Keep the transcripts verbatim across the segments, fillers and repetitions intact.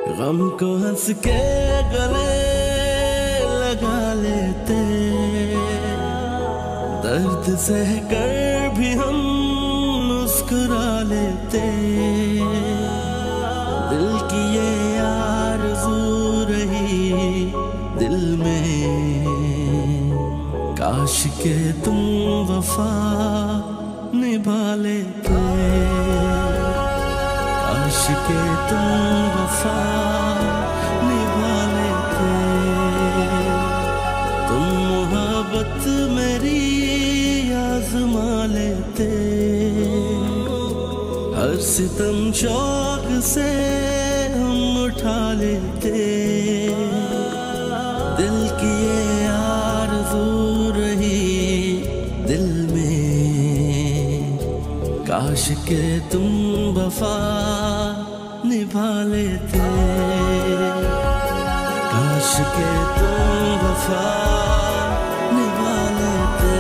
गम को हंस के गले लगा लेते, दर्द सह कर भी हम मुस्कुरा लेते। दिल की ये आरज़ू रही दिल में, काश के तुम वफा निभा लेते, काश के तुम वफा निभा लेते। तुम मोहब्बत मेरी आज़मा लेते, हर सितम शौक से हम उठा लेते। दिल की ये आरज़ू रही दिल में, काश के तुम वफा निभा लेते, काश के तुम वफा निभा लेते।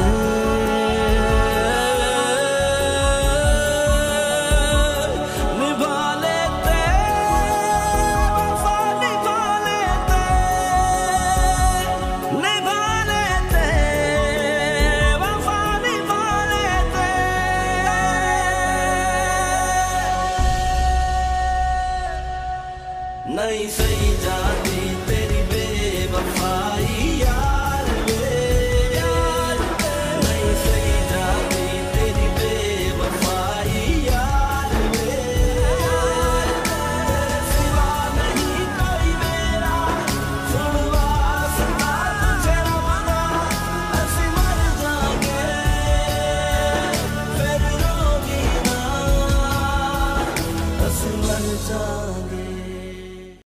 निभा लेते वफा निभा लेते, निभा लेते वफा निभा लेते। नहीं सही जाती